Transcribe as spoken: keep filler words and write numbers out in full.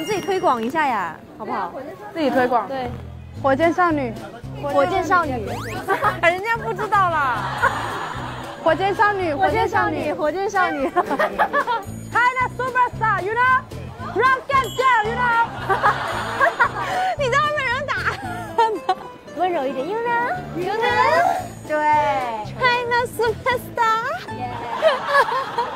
广自己推广一下呀，好不好？ 自己推广。 对， 火箭少女， 火箭少女， 人家不知道啦。火箭少女， 火箭少女，火箭少女。 China superstar，you know，rocket girl，you know。你在外面人打。 温柔一点，you know，you know。对 ，China superstar。